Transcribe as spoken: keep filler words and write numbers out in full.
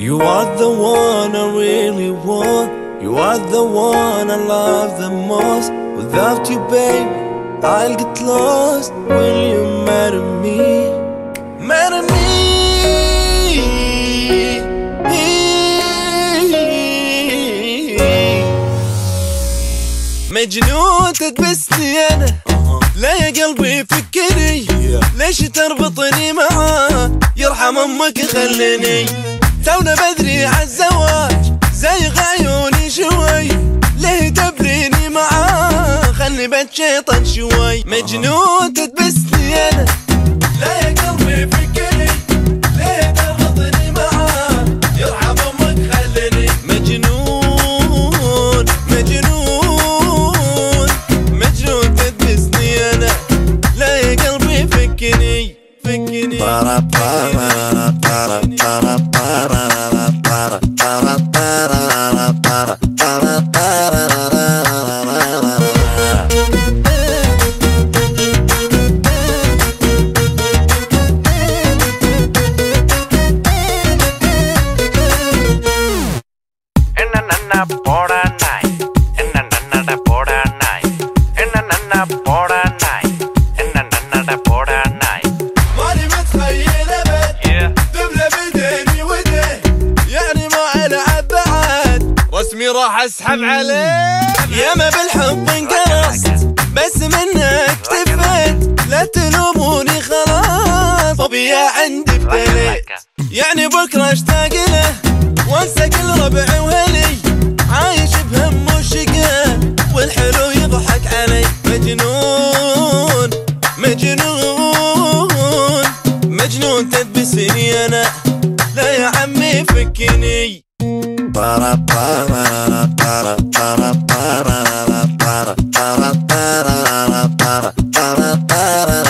You are the one I really want. You are the one I love the most. Without you, babe, I'll get lost. Will you marry me? Marry me. مجنون تدبسني انا، لا يا قلبي فكني، ليش تربطني معاه؟ يرحم امك خليني، تونا بدري عالزواج زيغ عيوني شوي، ليه تبريني معاه؟ خلني بتشيطن شوي. مجنون تدبسني انا، لا يا قلبي فكني، ليه تربطني معاه؟ يرحم امك خليني. مجنون مجنون مجنون تدبسني انا، لا يا قلبي فكني فكني. போடா நாய், என்ன நன்னட போடா நாய், என்ன நன்ன போடா நாய், என்ன நன்னட போடா நாய். ماني متخيل ابد دبله بديني ودي، يعني ما العب بعد رسمي راح اسحب عليه. ياما بالحب انقرصت بس منك اكتفيت، لا تلوموني خلاص طبيعي عندي ابتليت، يعني بكره اشتاق له وانسى كل ربع وهلي، عايش بهم وشقاه والحلو يضحك علي. مجنون مجنون مجنون تدبسني انا، لا يا عمي فكني.